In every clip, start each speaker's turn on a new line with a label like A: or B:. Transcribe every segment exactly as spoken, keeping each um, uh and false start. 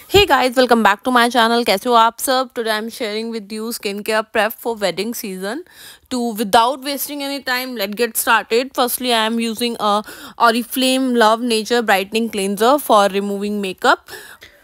A: Hey guys, welcome back to my channel. कैसे हो आप सब? Today I'm sharing with you skincare prep for wedding season. To without wasting any time, let's get started. Firstly, I am using a Oriflame Love Nature Brightening Cleanser for removing makeup.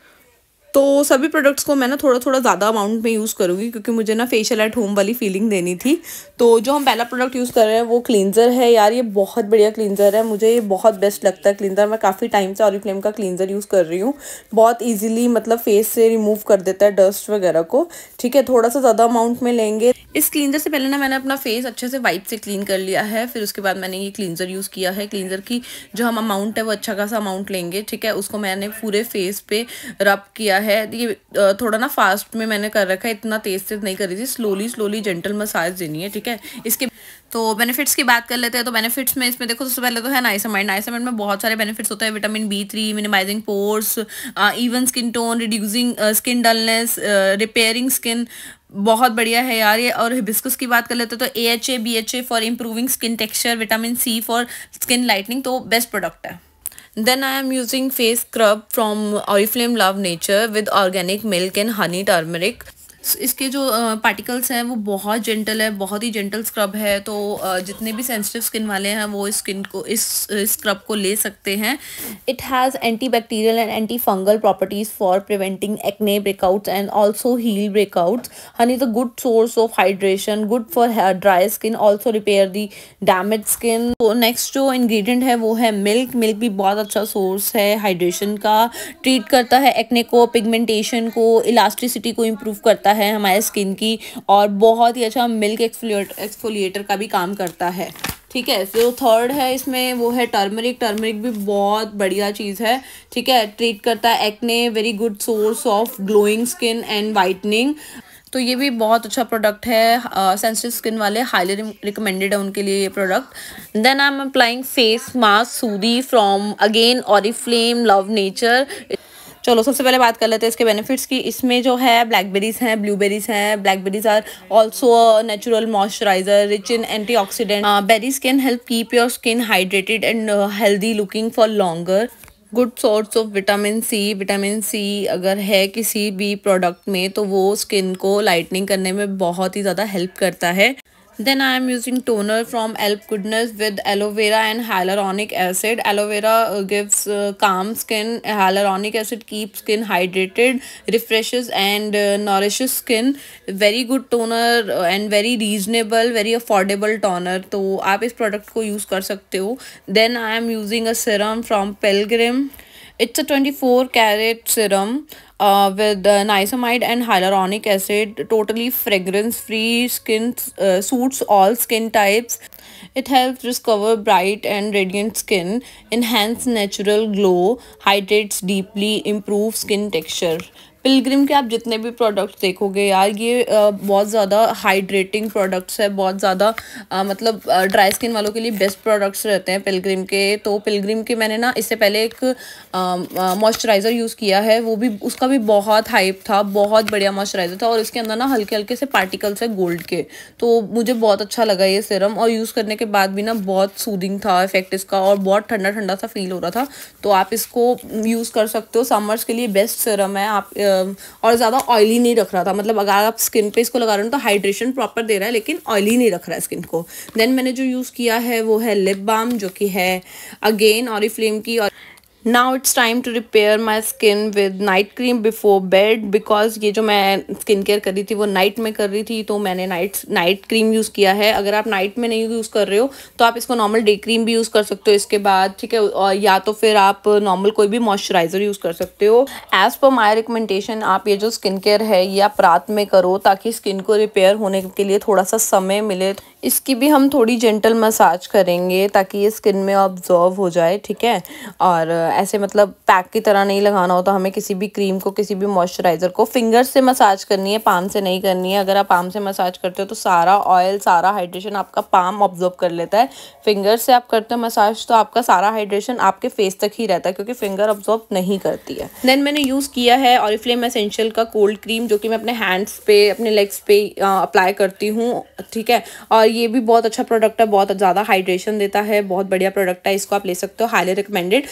A: तो सभी products को मैं ना थोड़ा थोड़ा ज़्यादा amount में use करूँगी क्योंकि मुझे ना फेशियल एट होम वाली फीलिंग देनी थी। तो जो हम पहला प्रोडक्ट यूज़ कर रहे हैं वो क्लींजर है। यार ये बहुत बढ़िया क्लींजर है, मुझे ये बहुत बेस्ट लगता है क्लींजर। मैं काफ़ी टाइम से ऑरिफ्लेम का क्लींजर यूज़ कर रही हूँ। बहुत ईजिली मतलब फेस से रिमूव कर देता है डस्ट वगैरह को। ठीक है, थोड़ा सा ज़्यादा अमाउंट में लेंगे। इस क्लींजर से पहले ना मैंने अपना फेस अच्छे से वाइप से क्लीन कर लिया है, फिर उसके बाद मैंने ये क्लींजर यूज़ किया है। क्लींजर की जो हम अमाउंट है वो अच्छा खासा अमाउंट लेंगे। ठीक है, उसको मैंने पूरे फेस पे रब किया है। ये थोड़ा ना फास्ट में मैंने कर रखा है, इतना तेज तेज नहीं कर रही थी, स्लोली स्लोली जेंटल मसाज देनी है। ठीक है, इसके तो बेनिफिट्स की बात कर लेते हैं। तो बेनिफिट्स में इसमें देखो सबसे पहले तो है नाइसामाइड। नाइसामाइड में बहुत सारे बेनिफिट्स होते हैं, vitamin B three, minimising pores, even skin tone, reducing skin dullness, repairing skin. बहुत बढ़िया है यार ये। और हिबिस्कस की बात कर लेते हैं तो A H A B H A for improving skin texture, vitamin C for skin lightening. तो बेस्ट प्रोडक्ट है। Then I am using face scrub from Oriflame Love Nature with organic milk and honey turmeric. इसके जो particles हैं वो बहुत gentle है, बहुत ही gentle scrub है। तो जितने भी सेंसिटिव स्किन वाले हैं वो इस स्किन को इस स्क्रब को ले सकते हैं। It has anti bacterial and anti fungal properties for preventing acne breakouts and also heal breakouts. Honey is a good source of hydration, good for dry skin, also repair the damage skin. तो next जो ingredient है वो है milk. Milk भी बहुत अच्छा source है hydration का, ट्रीट करता है एक्ने को, पिगमेंटेशन को, इलास्टिसिटी को इम्प्रूव करता है हमारे स्किन की, और बहुत ही अच्छा मिल्क एक्सफोलिएटर का भी काम करता है। ठीक है, जो थर्ड है इसमें वो है टर्मरिक। टर्मरिक भी बहुत बढ़िया चीज़ है। ठीक है, ट्रीट करता है acne, very good source of glowing skin and whitening. तो ये भी बहुत अच्छा प्रोडक्ट है, सेंसिटिव स्किन वाले हाईली रिकमेंडेड है उनके लिए ये product. Then I am applying face mask soothe from again Oriflame Love Nature. चलो सबसे पहले बात कर लेते हैं इसके बेनिफिट्स की। इसमें जो है ब्लैकबेरीज हैं, ब्लूबेरीज हैं। Blackberries are also natural moisturiser rich in antioxidant. Berries can help keep your skin hydrated and healthy looking for longer. Good source of vitamin C. Vitamin C अगर है किसी भी प्रोडक्ट में तो वो स्किन को लाइटनिंग करने में बहुत ही ज़्यादा हेल्प करता है। Then I am using toner from Elf Goodness with aloe vera and hyaluronic acid. Aloe vera uh, gives uh, calm skin. Hyaluronic acid keeps skin hydrated, refreshes and uh, nourishes skin. Very good toner uh, and very reasonable, very affordable toner. तो आप इस product को use कर सकते हो। Then I am using a serum from Pilgrim. It's a twenty-four carat serum uh, with uh, niacinamide and hyaluronic acid. Totally fragrance free, skin uh, suits all skin types. It helps recover bright and radiant skin, enhance natural glow, hydrates deeply, improve skin texture. Pilgrim के आप जितने भी products देखोगे यार ये बहुत ज़्यादा hydrating products है, बहुत ज़्यादा मतलब ड्राई स्किन वालों के लिए बेस्ट प्रोडक्ट्स रहते हैं पिलग्रिम के। तो पिलग्रिम के मैंने ना इससे पहले एक मॉइस्चराइज़र यूज़ किया है, वो भी उसका भी बहुत हाइप था, बहुत बढ़िया मॉइस्चराइज़र था। और इसके अंदर ना हल्के हल्के से पार्टिकल्स है गोल्ड के, तो मुझे बहुत अच्छा लगा ये सीरम। और यूज़ करने के बाद भी ना बहुत सूदिंग था इफेक्ट इसका, और बहुत ठंडा ठंडा सा फील हो रहा था। तो आप इसको यूज़ कर सकते हो, समर्स के लिए बेस्ट सीरम है। आप और ज़्यादा ऑयली नहीं रख रहा था, मतलब अगर आप स्किन पे इसको लगा रहे हो तो हाइड्रेशन प्रॉपर दे रहा है लेकिन ऑयली नहीं रख रहा है स्किन को। देन मैंने जो यूज़ किया है वो है लिप बाम, जो कि है अगेन ऑरिफ्लेम की। और now it's time to repair my skin with night cream before bed, because ये जो मैं स्किन केयर कर रही थी वो नाइट में कर रही थी, तो मैंने नाइट नाइट क्रीम यूज़ किया है। अगर आप नाइट में नहीं यूज़ कर रहे हो तो आप इसको नॉर्मल डे क्रीम भी यूज़ कर सकते हो इसके बाद। ठीक है, और या तो फिर आप नॉर्मल कोई भी मॉइस्चराइज़र यूज़ कर सकते हो। एज़ पर माई रिकमेंडेशन आप ये जो स्किन केयर है ये आप रात में करो ताकि स्किन को रिपेयर होने के लिए थोड़ा सा समय मिले। इसकी भी हम थोड़ी जेंटल मसाज करेंगे ताकि ये स्किन में ऑब्जॉर्व हो जाए। ठीक है, और ऐसे मतलब पैक की तरह नहीं लगाना होता हमें किसी भी क्रीम को, किसी भी मॉइस्चराइज़र को। फिंगर से मसाज करनी है, पाम से नहीं करनी है। अगर आप पाम से मसाज करते हो तो सारा ऑयल, सारा हाइड्रेशन आपका पाम ऑब्जॉर्व कर लेता है। फिंगर से आप करते हो मसाज तो आपका सारा हाइड्रेशन आपके फेस तक ही रहता है क्योंकि फिंगर ऑब्जॉर्व नहीं करती है। देन मैंने यूज़ किया है ऑरिफ्लेम एसेंशियल का कोल्ड क्रीम, जो कि मैं अपने हैंड्स पे, अपने लेग्स पे अप्लाई करती हूँ। ठीक है, और ये भी बहुत अच्छा प्रोडक्ट है, बहुत ज़्यादा हाइड्रेशन देता है, बहुत बढ़िया प्रोडक्ट है, इसको आप ले सकते हो, हाईली रिकमेंडेड। ये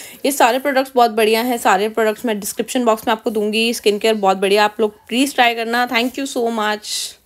A: सारे प्रोडक्ट्स बहुत बढ़िया हैं, सारे प्रोडक्ट्स मैं डिस्क्रिप्शन बॉक्स में आपको दूंगी। स्किन केयर बहुत बढ़िया, आप लोग प्लीज़ ट्राई करना। Thank you so much.